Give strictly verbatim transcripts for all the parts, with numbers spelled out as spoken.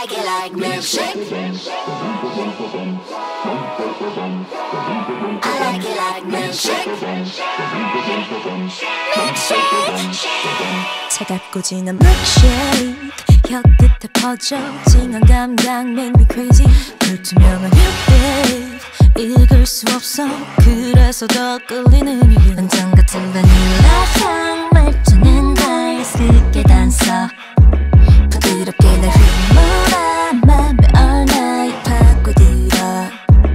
like it like milkshake. I like it like milkshake. Milkshake. 차갑고 진한 milkshake. 혀 끝에 퍼져 찡한 감각 make me crazy. 불투명한 you babe 읽을 수 없어 그래서 더 끌리는 이유. 완전 같은 바닐라 향 말투는 달스럽게 단서 부드럽게 날 휘몰아 맘에 all night 파고들어.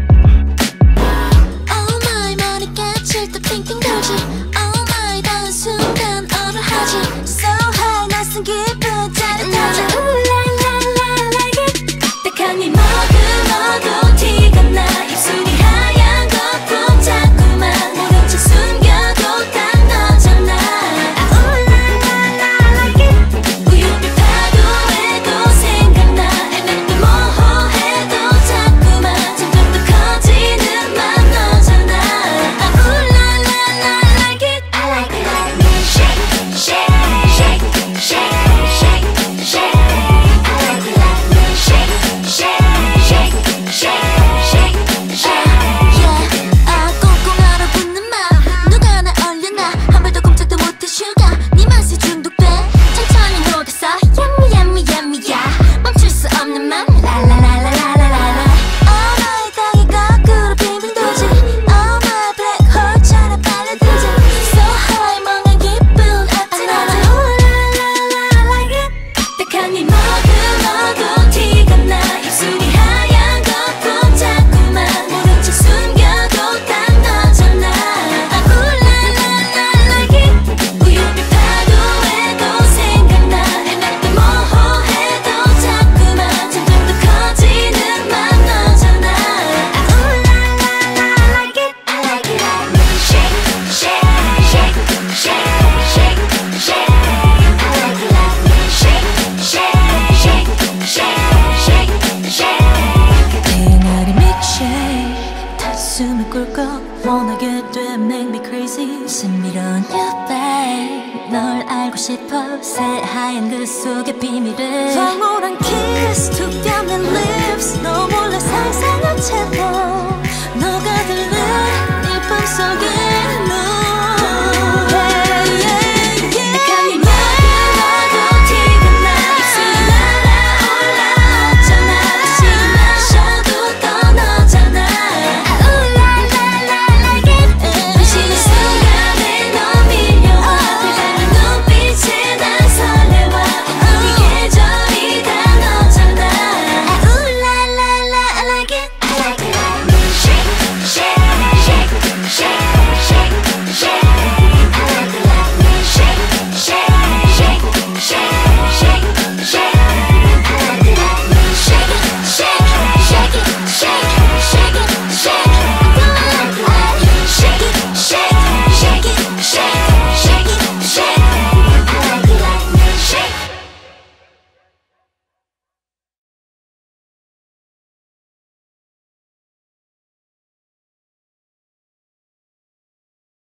Oh my 머리까지 또 빙빙 돌지. Oh my 닿은 순간 얼을 하지. So high 낯선 기분 짜릿하지. Ooh la la la like it. 딱한 이 머금어도 티가 나. 입술이 하얀 거품 자꾸만 모른 척 숨겨도 딱 너잖아. Ooh la la la like it. 우유빛 파도에도 생각나. 애매도 모호해도 자꾸만 점점 더 커지는 맘 너잖아. Ooh la la la like it. I like it like milkshake. Shake, shake, shake, shake, shake. I like it like milkshake. Shake, shake, shake, shake, shake. Yeah, 아 꽁꽁 얼어붙는 맘 누가 날 얼려놔. 한 발도 꼼짝도 못해 슈가 네 맛에 중독돼. 천천히 녹았어 yummy yummy yummy야. 멈출 수 없는 맘 라라라라라라라. Oh my 땅이 거꾸로 빙빙 돌지. Oh my black hole처럼 빨려들지. So high 멍한 기분 앞지나지. Ooh la la la like it. 딱한 이 머금어도 티가 나. 입술이 하얀 거품 자꾸만 모른 척 숨겨도 딱 너잖아. Ooh la la la like it. 우유빛 파도에도 생각나. 애매도 모호해도 자꾸만 점점 더 커지는 맘 너잖아. Ooh la la la like it. I like it like milkshake. Shake, shake, shake, shake, shake. I like it like milkshake. Shake, shake, shake, shake, shake. 빙하리 milkshake 단숨을 꿀꺽 원하게 돼 make me crazy. 신비로운 you babe 널 알고 싶어 새하얀 그 속의 비밀을.